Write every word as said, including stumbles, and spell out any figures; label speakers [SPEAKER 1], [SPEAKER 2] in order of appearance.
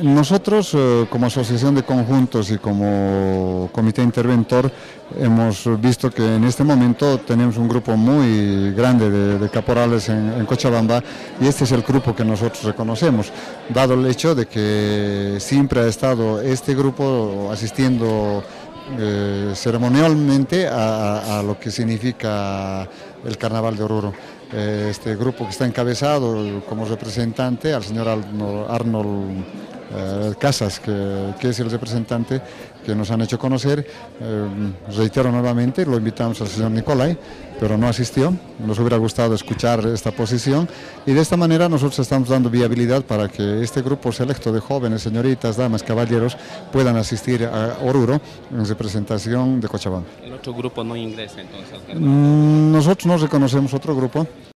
[SPEAKER 1] Nosotros, eh, como asociación de conjuntos y como comité interventor, hemos visto que en este momento tenemos un grupo muy grande de, de caporales en, en Cochabamba, y este es el grupo que nosotros reconocemos, dado el hecho de que siempre ha estado este grupo asistiendo eh, ceremonialmente a, a, a lo que significa el Carnaval de Oruro. Eh, este grupo que está encabezado como representante al señor Arnold, Arnold eh, Casas, que, que es el representante que nos han hecho conocer. Eh, reitero nuevamente, lo invitamos al señor Nicolai, pero no asistió. Nos hubiera gustado escuchar esta posición, y de esta manera nosotros estamos dando viabilidad para que este grupo selecto de jóvenes, señoritas, damas, caballeros, puedan asistir a Oruro en representación de Cochabamba.
[SPEAKER 2] ¿El otro grupo no ingresa entonces al carnaval?
[SPEAKER 1] Mm, nosotros no reconocemos otro grupo.